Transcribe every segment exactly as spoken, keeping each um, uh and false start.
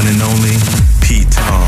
and only Pete Tong.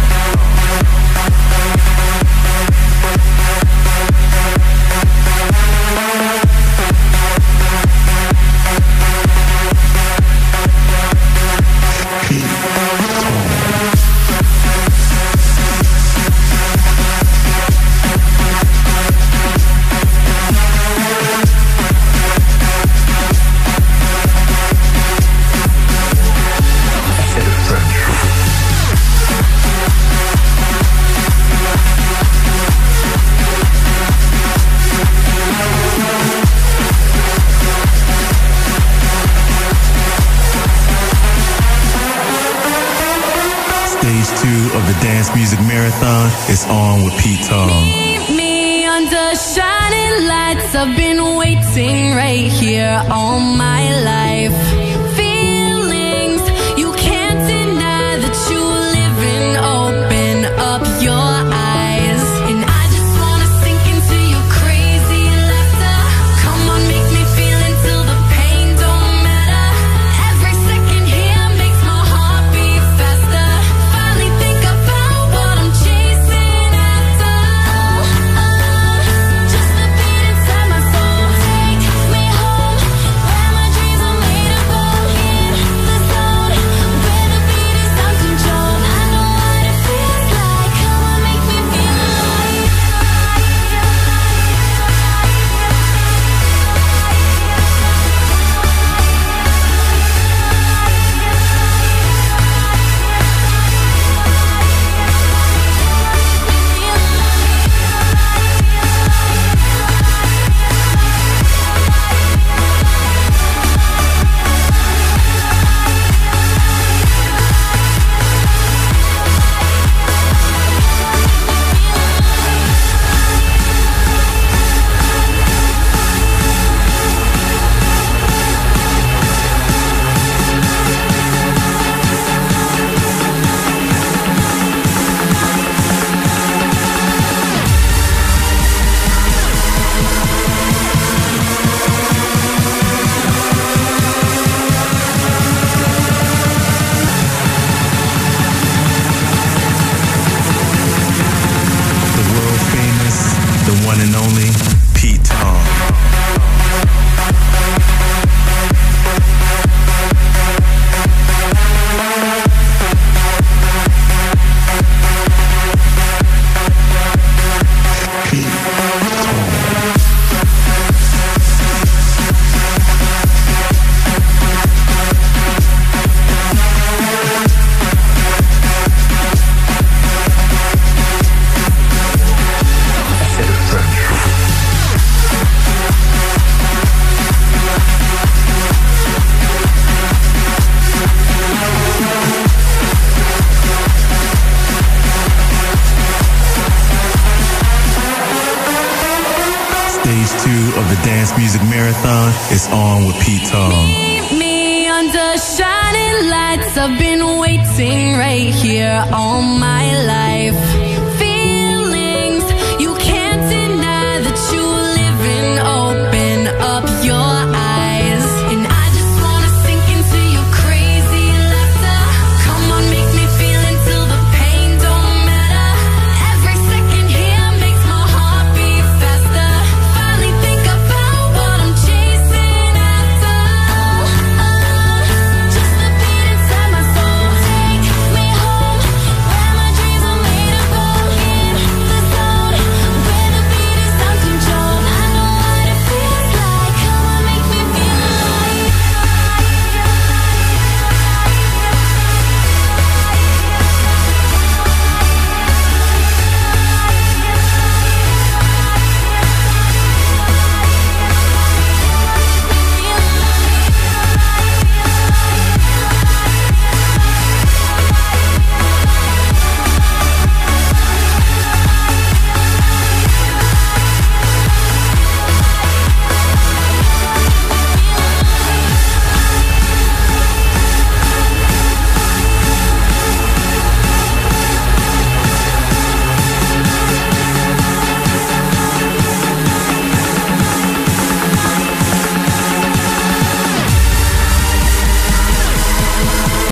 Stage two of the Dance Music Marathon is on with Pete Tong. Meet me under shining lights. I've been waiting right here all my life. Feelings you can't deny that you live in. Open up your eyes, and I just wanna sink into your crazy laughter. Come on, make me feel until the pain don't matter. Every second here makes my heart beat faster. Finally think about what I'm chasing after. Just a beat inside my soul. Take me home, where my dreams are made of gold. In the zone, where the beat is out control. I know what it feels like. Come on, make me feel alive. The world famous, the one and only Pete Tong. Stage two of the Dance Music Marathon is on with Pete Tong. Meet me under shining lights. I've been waiting right here all my life.